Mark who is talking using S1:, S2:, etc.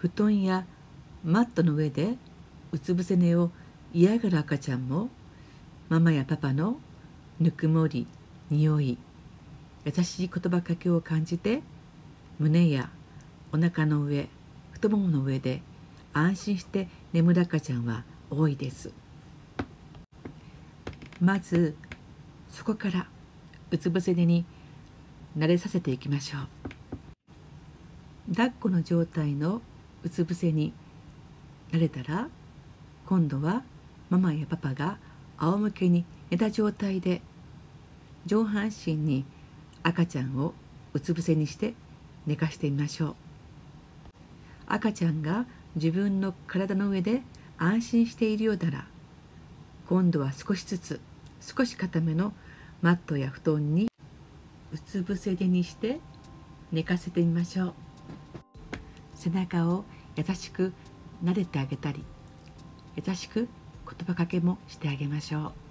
S1: 布団やマットの上でうつ伏せ寝を嫌がる赤ちゃんも、ママやパパのぬくもり、匂い、優しい言葉かけを感じて、胸やお腹の上、太ももの上で安心して眠る赤ちゃんは多いです。まずそこからうつ伏せ寝に慣れさせていきましょう。抱っこの状態のうつ伏せに慣れたら、今度はママやパパが仰向けに寝た状態で、上半身に赤ちゃんをうつ伏せにして寝かしてみましょう。赤ちゃんが自分の体の上で安心しているようなら、今度は少しずつ少し固めのマットや布団にうつ伏せ寝にして寝かせてみましょう。背中を優しく撫でてあげたり、優しく言葉かけもしてあげましょう。